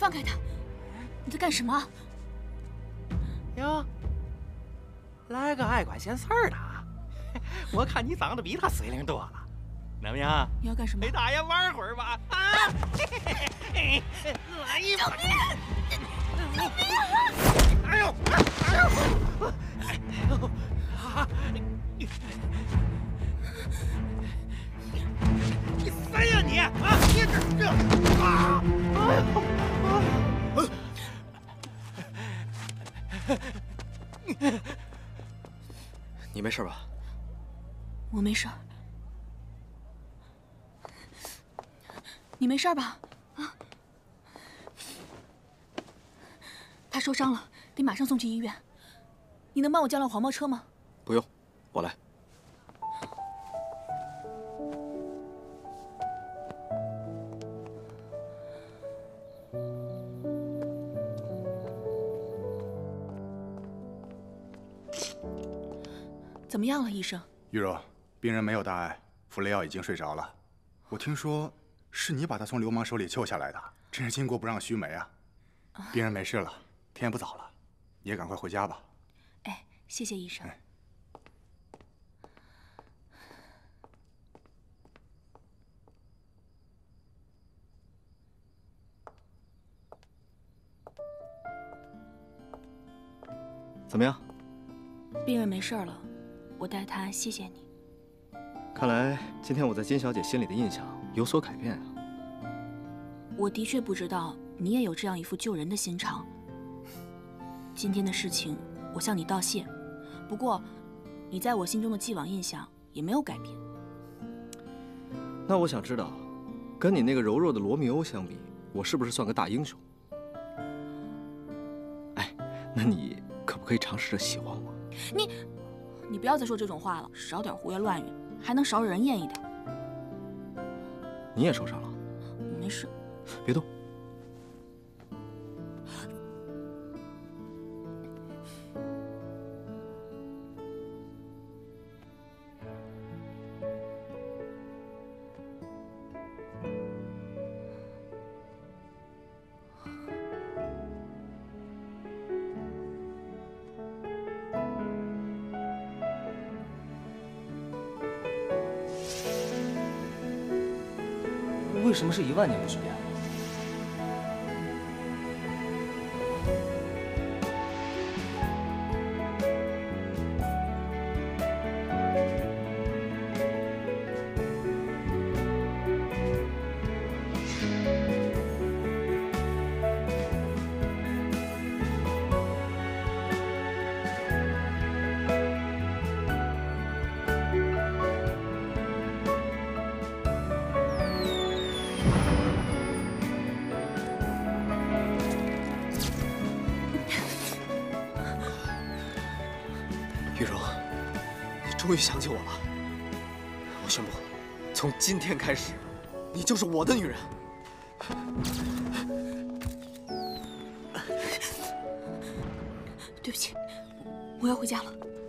放开他！你在干什么？ 哟，来个爱管闲事儿的，我看你长得比他水灵多了，怎么样？ 你要干什么？ 陪大爷玩会儿吧！啊！来一把！救命！哎呦！哎呦！哎呦！啊！你谁呀你？啊！你这啊！哎呦！ 你没事吧？ 我没事。你没事吧？啊？他受伤了，得马上送去医院。你能帮我叫辆黄包车吗？ 不用，我来。 怎么样了，医生？ 玉柔，病人没有大碍，服了药已经睡着了。我听说是你把他从流氓手里救下来的，真是巾帼不让须眉啊！病人没事了，天也不早了，你也赶快回家吧。 哎，谢谢医生。 怎么样？ 病人没事了，我代他谢谢你。 看来今天我在金小姐心里的印象有所改变啊。 我的确不知道你也有这样一副救人的心肠。今天的事情，我向你道谢。不过，你在我心中的既往印象也没有改变。 那我想知道，跟你那个柔弱的罗密欧相比，我是不是算个大英雄？哎，那你可不可以尝试着喜欢我？ 你不要再说这种话了，少点胡言乱语，还能少惹人厌一点。 你也受伤了？ 没事， 别动。 为什么是10000年不许变？ 玉柔，你终于想起我了。我宣布，从今天开始，你就是我的女人。 对不起，我要回家了。